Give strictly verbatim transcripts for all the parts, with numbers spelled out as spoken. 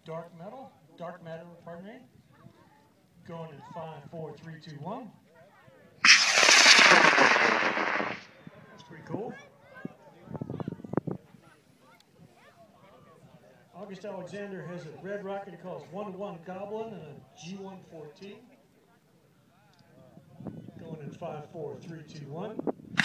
dark metal, dark matter, pardon me. Going in five, four, three, two, one. That's pretty cool. August Alexander has a red rocket he calls one to one Goblin and a G one fourteen. Going in five, four, three, two, one.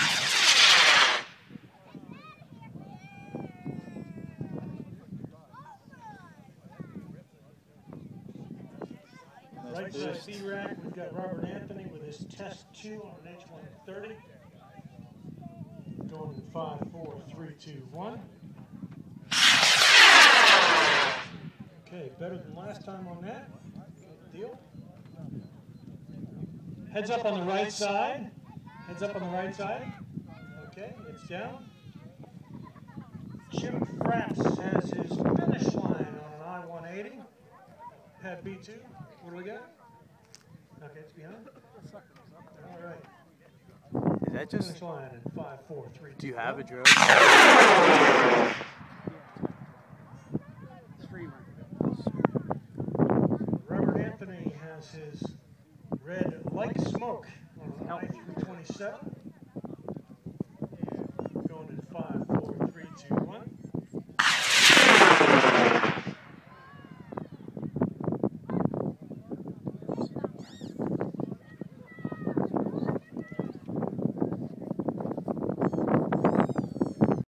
Right side C-Rack, we've got Robert Anthony with his test two on an H one thirty. Going in five, four, three, two, one. Okay, better than last time on that. Good deal. Heads up on the right side. Heads up on the right side. Okay, it's down. Jim Fraps has his finish line on an I one eighty. Pad B two. What do we got? Okay, it's behind. All right. Is that just? Finish line in five, four, three, do you two, have one. a drone? Robert Anthony has his red like smoke on an I three twenty-seven. Going in five, four, three, two, one.